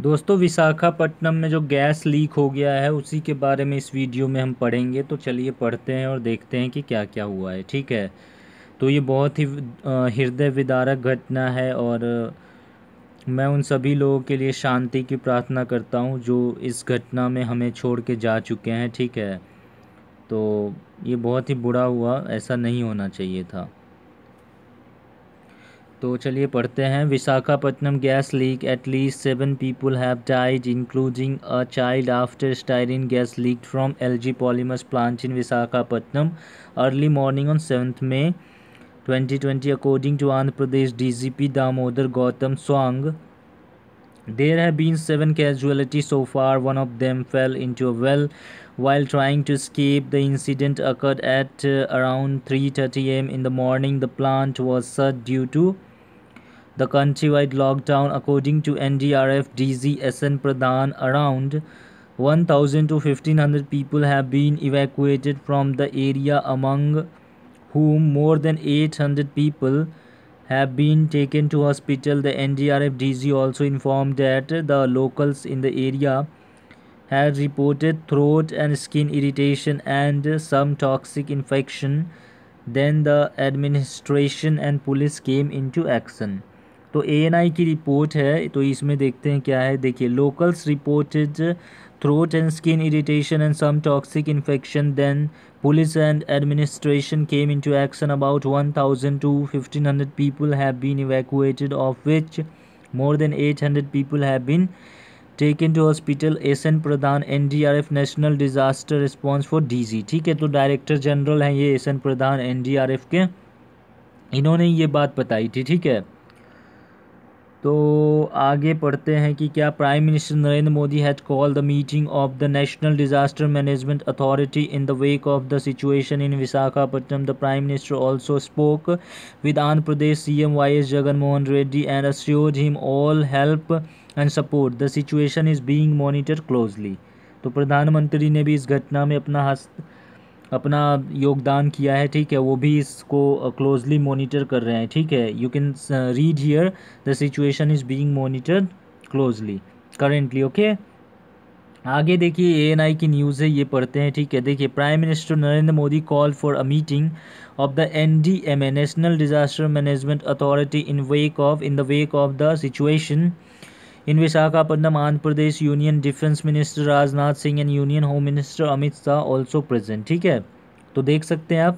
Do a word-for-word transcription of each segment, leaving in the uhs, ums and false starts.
दोस्तों विशाखापट्टनम में जो गैस लीक हो गया है उसी के बारे में इस वीडियो में हम पढ़ेंगे। तो चलिए पढ़ते हैं और देखते हैं कि क्या क्या हुआ है। ठीक है, तो ये बहुत ही अ, हृदय विदारक घटना है और अ, मैं उन सभी लोगों के लिए शांति की प्रार्थना करता हूँ जो इस घटना में हमें छोड़ के जा चुके हैं। ठीक है, तो ये बहुत ही बुरा हुआ, ऐसा नहीं होना चाहिए था। तो चलिए पढ़ते हैं। Visakhapatnam gas leak, at least seven people have died including a child after styrene gas leaked from LG polymers plant in Visakhapatnam early morning on seventh May twenty twenty, according to Andhra Pradesh D G P Damodar Gautam Swang. There have been seven casualties so far. One of them fell into a well while trying to escape. The incident occurred at uh, around three thirty a m in the morning. The plant was shut due to the countrywide lockdown. According to N D R F D G S N Pradhan, around one thousand to fifteen hundred people have been evacuated from the area, among whom more than eight hundred people have been taken to hospital. The N D R F D G also informed that the locals in the area had reported throat and skin irritation and some toxic infection. Then the administration and police came into action. तो A N आई की report है, तो इसमें देखते हैं क्या है। देखिए, locals reported throat and skin irritation and some toxic infection, then police and administration came into action. About one thousand to fifteen hundred people have been evacuated, of which more than eight hundred people have been taken to hospital. S N Pradhan, N D R F national disaster response for D G. ठीक है, तो director general हैं ये S N Pradhan N D R F के, इन्होंने ये बात बताई थी। ठीक है, तो आगे पढ़ते हैं कि क्या prime minister Narendra Modi had called the meeting of the national disaster management authority in the wake of the situation in Visakhapatnam. The prime minister also spoke with Andhra Pradesh CM Y S Jagan Mohan Reddy and assured him all help and support. The situation is being monitored closely. तो प्रधानमंत्री ने भी इस घटना में अपना हस्त अपना योगदान किया है। ठीक है, वो भी इसको क्लोजली मॉनिटर कर रहे हैं। ठीक है, you can read here the situation is being monitored closely currently. Okay, आगे देखिए ए एन आई की न्यूज़ है, ये पढ़ते हैं। ठीक है, देखिए, prime minister Narendra Modi call for a meeting of the N D M A national disaster management authority in wake of in the wake of the situation in Visakhapatnam, Andhra Pradesh. Union Defence Minister Rajnath Singh and Union Home Minister Amit Shah also present. ठीक है, तो देख सकते हैं आप,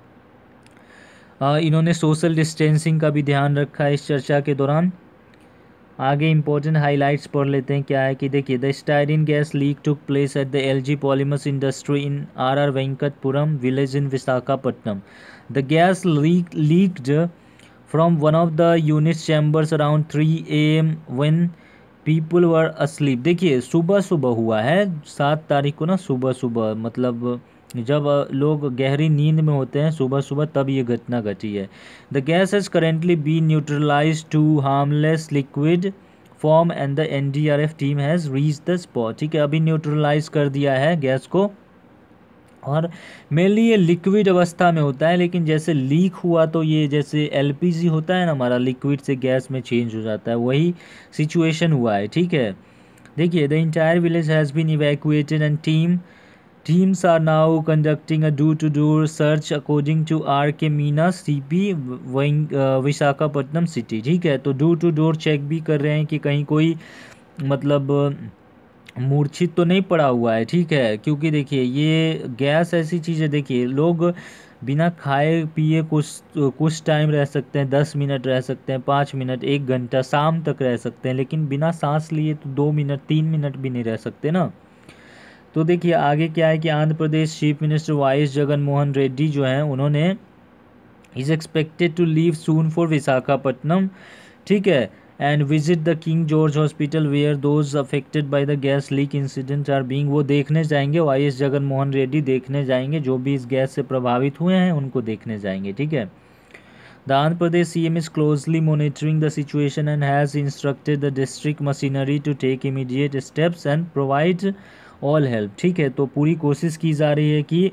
आ, इन्होंने social distancing का भी ध्यान रखा है इस चर्चा के दौरान। आगे इंपॉर्टेंट हाइलाइट्स पढ़ लेते हैं। क्या है कि देखिए, the styrene gas leak took place at the LG polymers industry in R R Venkatapuram village in Visakhapatnam. The gas leak leaked from one of the unit's chambers around three a m when people were asleep. देखिए, सुबह सुबह हुआ है, सात तारीख को ना, सुबह सुबह मतलब जब लोग गहरी नींद में होते हैं सुबह सुबह, तब ये घटना घटी है. The gas has currently been neutralize to harmless liquid form and the N D R F team has reach the spot. ठीक है, अभी न्यूट्रलाइज कर दिया है गैस को, और मेनली ये लिक्विड अवस्था में होता है, लेकिन जैसे लीक हुआ तो ये जैसे एल पी जी होता है ना हमारा, लिक्विड से गैस में चेंज हो जाता है, वही सिचुएशन हुआ है. ठीक है, देखिए, the entire village has been evacuated and team teams are now conducting a door to door search according to R K Meena C P Visakhapatnam city. ठीक है, तो डोर टू डोर चेक भी कर रहे हैं कि कहीं कोई मतलब मूर्छित तो नहीं पड़ा हुआ है. ठीक है, क्योंकि देखिए ये गैस ऐसी चीज़ है, देखिए लोग बिना खाए पिए कुछ कुछ टाइम रह सकते हैं, दस मिनट रह सकते हैं, पाँच मिनट, एक घंटा, शाम तक रह सकते हैं, लेकिन बिना सांस लिए तो दो मिनट तीन मिनट भी नहीं रह सकते ना. तो देखिए आगे क्या है कि Andhra Pradesh chief minister Y S Jagan Mohan Reddy जो हैं, उन्होंने is expected to leave soon for Visakhapatnam. ठीक है, and visit the King George Hospital where those affected by the gas leak incident are being. वो देखने जाएंगे, वाई एस जगन मोहन रेड्डी देखने जाएंगे, जो भी इस गैस से प्रभावित हुए हैं उनको देखने जाएंगे. ठीक है, The Andhra Pradesh C M is closely monitoring the situation and has instructed the district machinery to take immediate steps and provide all help. ठीक है, तो पूरी कोशिश की जा रही है कि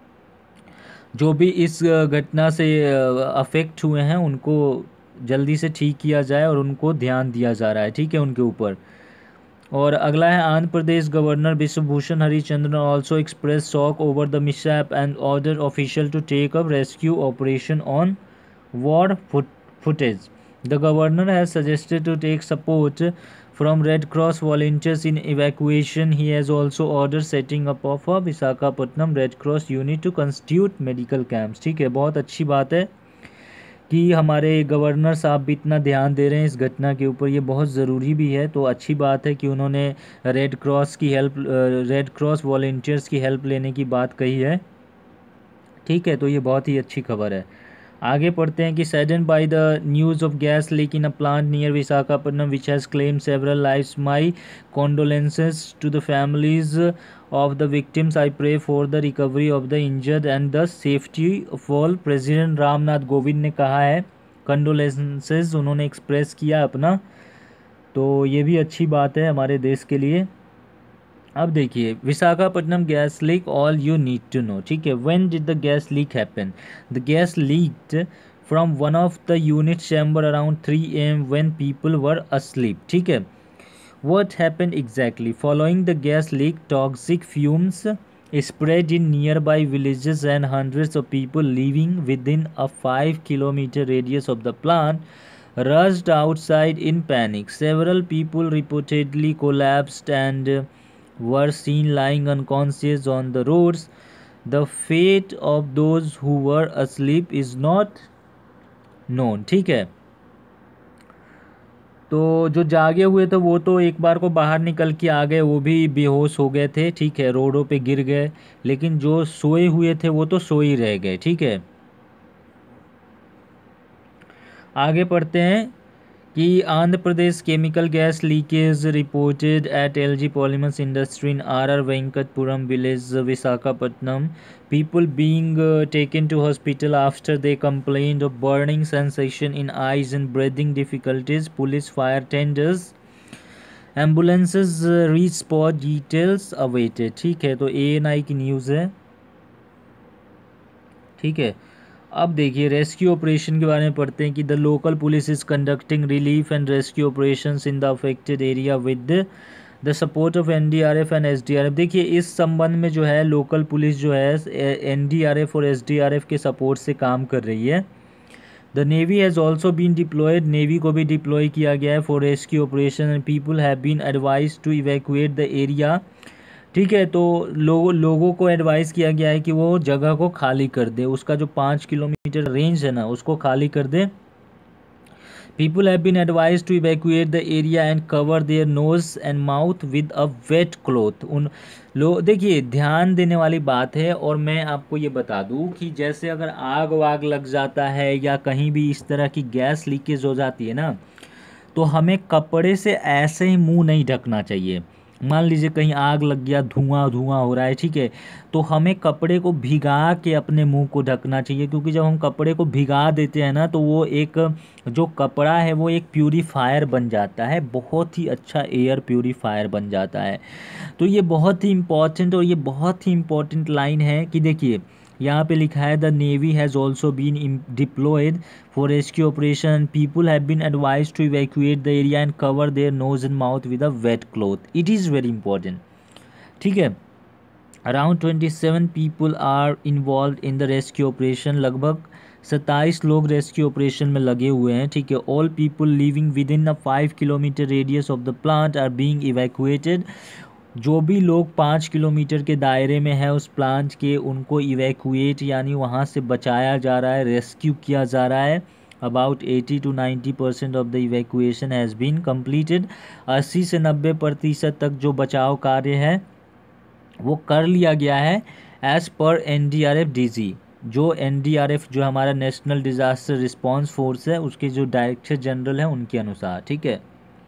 जो भी इस घटना से अफेक्ट हुए हैं उनको जल्दी से ठीक किया जाए और उनको ध्यान दिया जा रहा है. ठीक है, उनके ऊपर. और अगला है Andhra Pradesh governor Biswabhusan Harichandan also express shock over the mishap and order official to take up rescue operation on war footage. The governor has suggested to take support from Red Cross volunteers in evacuation. He has also ordered setting up of a Visakhapatnam Red Cross unit to constitute medical camps. ठीक है, बहुत अच्छी बात है कि हमारे governor साहब भी इतना ध्यान दे रहे हैं इस घटना के ऊपर, ये बहुत ज़रूरी भी है। तो अच्छी बात है कि उन्होंने रेड क्रॉस की हेल्प रेड क्रॉस वॉलंटियर्स की हेल्प लेने की बात कही है। ठीक है, तो ये बहुत ही अच्छी खबर है। आगे पढ़ते हैं कि saddened by the news of gas leak in a plant near Visakhapatnam which has claimed several lives, my condolences to the families of the victims, I pray for the recovery of the injured and the safety of all. President Ramnath Kovind ने कहा है, condolences उन्होंने express किया अपना, तो ये भी अच्छी बात है हमारे देश के लिए। अब देखिए Visakhapatnam gas leak, all you need to know. ठीक है, when did the gas leak happen? The gas leaked from one of the unit chamber around three a m when people were asleep. ठीक है, what happened exactly? Following the gas leak, toxic fumes spread in nearby villages and hundreds of people living within a five kilometer radius of the plant rushed outside in panic. Several people reportedly collapsed and were seen lying unconscious on the roads. The fate of those who were asleep is not known. ठीक है, तो जो जागे हुए थे वो तो एक बार को बाहर निकल के आ गए, वो भी बेहोश हो गए थे। ठीक है, रोडों पे गिर गए, लेकिन जो सोए हुए थे वो तो सोए रह गए। ठीक है, आगे पढ़ते हैं कि Andhra Pradesh chemical gas leakage reported at LG polymers industry in R R Venkatapuram village Visakhapatnam, people being taken to hospital after they complained of burning sensation in eyes and breathing difficulties, police fire tenders ambulances reach spot, details awaited. ठीक है, तो A N आई की news है। ठीक है, अब देखिए rescue operation के बारे में पढ़ते हैं कि the local police is conducting relief and rescue operations in the affected area with the support of NDRF and SDRF. देखिए इस संबंध में जो है लोकल पुलिस जो है एनडीआरएफ और एसडीआरएफ के सपोर्ट से काम कर रही है। The navy has also been deployed, navy को भी डिप्लॉय किया गया है for rescue operation and people have been advise to evacuate the area. ठीक है, तो लोगों लोगों को एडवाइस किया गया है कि वो जगह को खाली कर दे, उसका जो पाँच किलोमीटर रेंज है ना उसको खाली कर दे। People have been advise to evacuate the area and cover their nose and mouth with a wet cloth. उन लोग देखिए ध्यान देने वाली बात है, और मैं आपको ये बता दूं कि जैसे अगर आग वाग लग जाता है या कहीं भी इस तरह की गैस लीकेज हो जाती है ना, तो हमें कपड़े से ऐसे ही मुंह नहीं ढकना चाहिए। मान लीजिए कहीं आग लग गया, धुआं धुआं हो रहा है, ठीक है, तो हमें कपड़े को भिगा के अपने मुंह को ढकना चाहिए, क्योंकि जब हम कपड़े को भिगा देते हैं ना तो वो एक जो कपड़ा है वो एक प्यूरीफायर बन जाता है, बहुत ही अच्छा एयर प्यूरीफायर बन जाता है। तो ये बहुत ही इम्पॉर्टेंट और ये बहुत ही इम्पॉर्टेंट लाइन है कि देखिए यहाँ पे लिखा है the navy has also been deployed for rescue operation, people have been advise to evacuate the area and cover their nose and mouth with a wet cloth. It is very important. ठीक है, around twenty seven people are involve in the rescue operation, लगभग सत्ताईस लोग rescue operation में लगे हुए हैं। ठीक है, all people living within a five kilometre radius of the plant are being evacuated. जो भी लोग पाँच किलोमीटर के दायरे में है उस प्लांट के, उनको इवैक्यूएट यानी वहाँ से बचाया जा रहा है, रेस्क्यू किया जा रहा है। About eighty to ninety percent of the evacuation has been completed. अस्सी से नब्बे प्रतिशत तक जो बचाव कार्य है वो कर लिया गया है as per N D R F D G, जो एन डी आर एफ जो हमारा नेशनल डिज़ास्टर रिस्पॉन्स फोर्स है उसके जो डायरेक्टर जनरल हैं उनके अनुसार। ठीक है,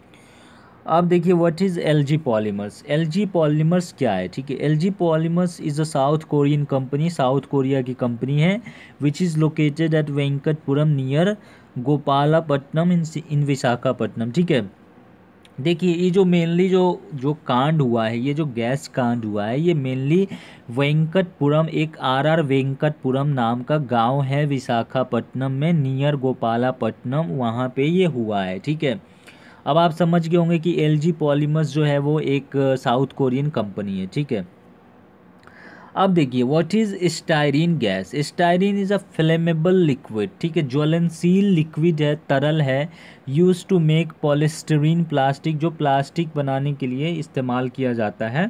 अब देखिए what is LG Polymers. LG Polymers क्या है? ठीक है, LG Polymers is a South Korean company, South Korea की कंपनी है, which is located at Venkatapuram near Gopalapatnam in in Visakhapatnam. ठीक है, देखिए ये जो मेनली जो जो कांड हुआ है, ये जो गैस कांड हुआ है, ये मेनली वेंकटपुरम, एक आर आर वेंकटपुरम नाम का गांव है विशाखापट्टनम में, नियर गोपालापट्टनम, वहाँ पे ये हुआ है। ठीक है, अब आप समझ गए होंगे कि एलजी पॉलीमर्स जो है वो एक साउथ कोरियन कंपनी है, ठीक है। अब देखिए what is styrene gas. Styrene is a flammable liquid, ठीक है, ज्वलनशील लिक्विड है, तरल है, use to make polystyrene plastic, जो प्लास्टिक बनाने के लिए इस्तेमाल किया जाता है।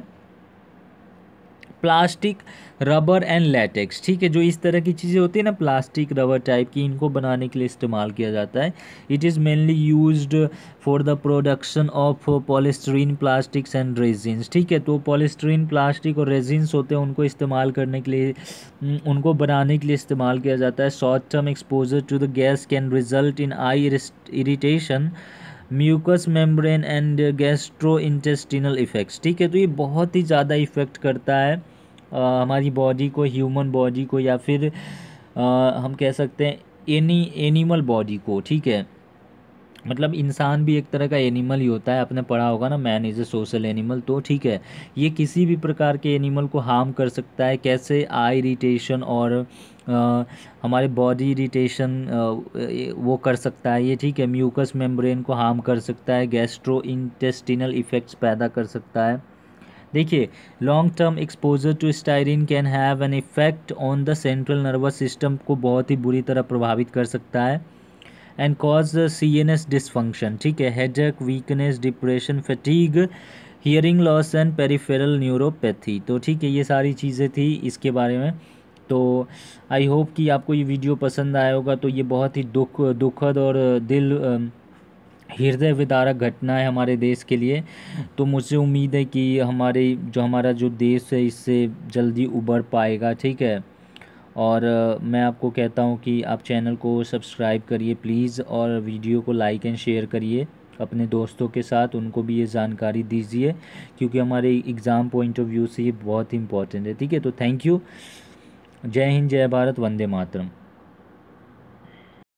प्लास्टिक, रबर एंड लैटेक्स, ठीक है, जो इस तरह की चीज़ें होती है ना प्लास्टिक रबर टाइप की, इनको बनाने के लिए इस्तेमाल किया जाता है। It is mainly used for the production of polystyrene plastics and resins, ठीक है। तो पॉलिस्टरीन प्लास्टिक और रेजिन्स होते हैं, उनको इस्तेमाल करने के लिए, उनको बनाने के लिए इस्तेमाल किया जाता है। Short term exposure to the gas can result in eye irritation, mucous membrane and gastrointestinal effects, ठीक है। तो ये बहुत ही ज़्यादा इफ़ेक्ट करता है आ, हमारी बॉडी को, ह्यूमन बॉडी को, या फिर आ, हम कह सकते हैं एनी एनिमल बॉडी को, ठीक है। मतलब इंसान भी एक तरह का एनिमल ही होता है, आपने पढ़ा होगा ना, man is a social animal, तो ठीक है, ये किसी भी प्रकार के एनिमल को हार्म कर सकता है। कैसे? आई इरिटेशन और आ, हमारे बॉडी इरिटेशन वो कर सकता है ये, ठीक है। म्यूकस मेम्ब्रेन को हार्म कर सकता है, गैस्ट्रो इंटेस्टिनल इफ़ेक्ट्स पैदा कर सकता है। देखिए, long term exposure to styrene can have an effect on the central nervous system, को बहुत ही बुरी तरह प्रभावित कर सकता है। And cause C N S dysfunction, ठीक है, headache, weakness, depression, fatigue, hearing loss and peripheral neuropathy. तो ठीक है, ये सारी चीज़ें थी इसके बारे में। तो आई होप कि आपको ये वीडियो पसंद आया होगा। तो ये बहुत ही दुख दुखद और दिल हृदय विदारक घटना है हमारे देश के लिए। तो मुझे उम्मीद है कि हमारे जो हमारा जो देश है इससे जल्दी उबर पाएगा, ठीक है। और अ, मैं आपको कहता हूँ कि आप चैनल को सब्सक्राइब करिए प्लीज़, और वीडियो को लाइक एंड शेयर करिए अपने दोस्तों के साथ, उनको भी ये जानकारी दीजिए, क्योंकि हमारे एग्ज़ाम पॉइंट ऑफ व्यू से ये बहुत ही इंपॉर्टेंट है, ठीक है। तो थैंक यू। जय हिंद, जय भारत, वंदे मातरम।